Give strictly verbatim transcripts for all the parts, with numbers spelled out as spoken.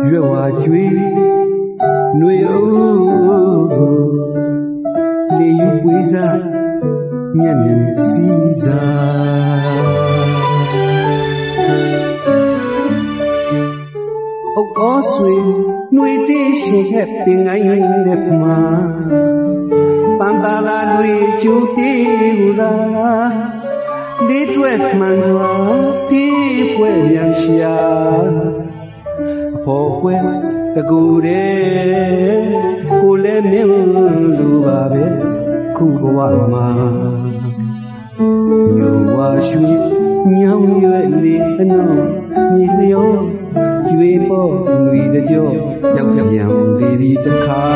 ရွယ်ဝါကျွေးနှွေအိုးလေယူပွေးစားညံ့ညံ့စီးစားအုတ်အောဆွေနှွေတေးရှိဟက်ပင်ငိုင်းတဲ့မှာပန်တာလာလွေကျူတေးဟူသာလေးတွဲမှန်စွာတီးပွဲပြန်ရှာအဖို့ပွဲတကူတဲ့ကိုလည်းမင်းလူပါပဲခုဘဝမှာညဝါရွှေညောင်ရွယ်လေးအနော်မြေလျောကျွေးပေါ်ຫນွေတကြောရောက်ပြန်လေဒီတခါ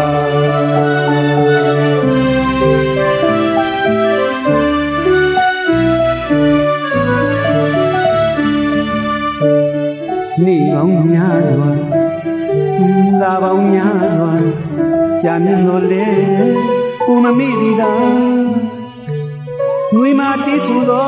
နေပေါင်းများစွာလာပေါင်းများစွာကြာမြင့်လို့လေကိုမမေ့သည်သာငွေမာတိစုသော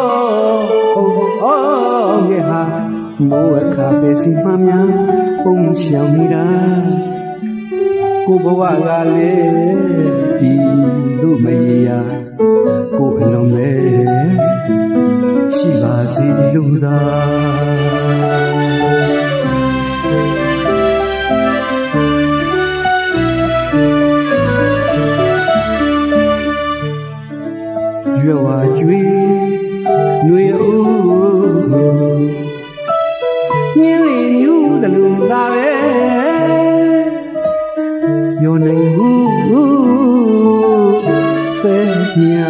အော်ငယ်ဟာမိုးအခါပဲစီမှများပုံရှောင်နေတာကိုဘဝကလည်းဒီလိုမရေရာကိုအလုံးပဲရှိပါစေလို့သာရွယ်ဝါကျွေးနှွေအိုးညင်းလီညူးတလူသာပဲပြောနိုင်ဘူးပဲညာ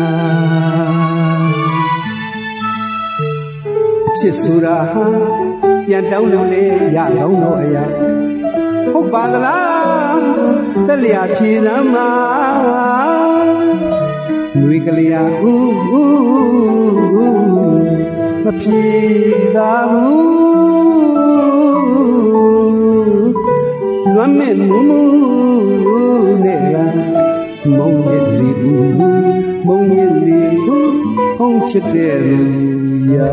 ချစ်ဆိုတာဟာပြန်တောင်းလို့လေရလောင်းတော့အရာဟုတ်ပါသလားတလျာဖြေသမ်းမှာနှွေကလေးအားဦးမဖြေသာဘူးလွမ်းမဲ့မူမူနဲ့ကမုံရည်လေးဦးမုံရည်လေးဦးဖုံးချစ်တဲ့လူရာ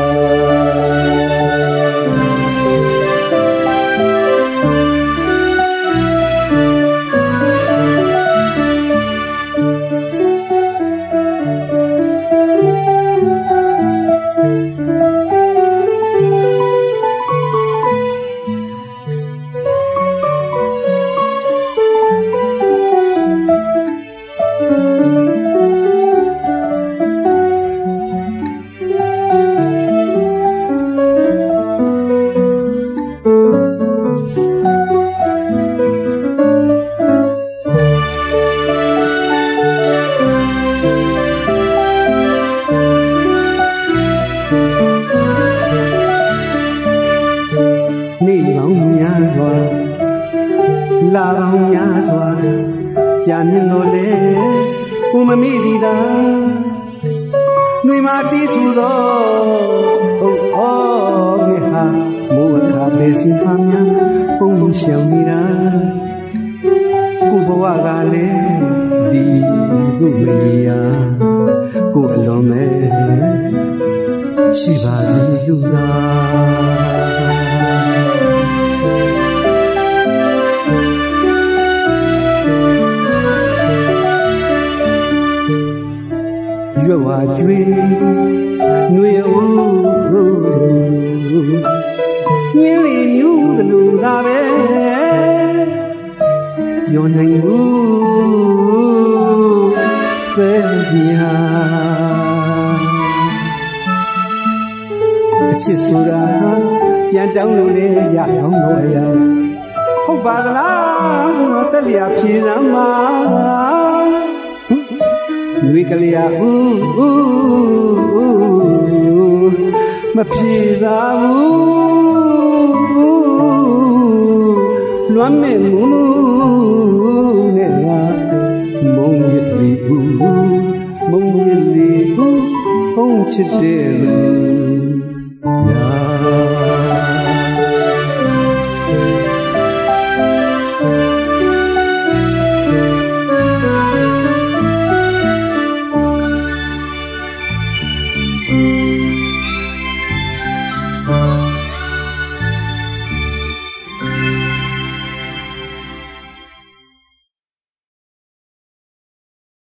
နေပေါင်းများစွာလာပေါင်းများစွာကြာမြင့်လို့လေကိုမမေ့သည်သာနှွေမာတီးစုသောအိုးအော်ငယ်ဟာမိုးအခါပဲစီဖားများပုံရှောင်နေတာကိုဘဝကလည်းဒီသို့မရေရာကိုအလွန်မဲ့ရှိပါစေလူသာရွယ်ဝါကျွေးနှွေအိုးညင်းလီမြူးတလူသာပဲပြောနိုင်ဘူးပဲညာအချစ်ဆိုတာပြန်တောင်းလို့လေရအောင်တော့ရဟုတ်ပါသလားတက်လျာဖြေစမ်းမှာနှွေကလေးအားဦးမဖြေသာဘူးလွမ်းမဲ့မူနဲ့ငါမုံရည်လေးဦးမုံရည်လေးဦးဖုံးချစ်တဲ့လူညာ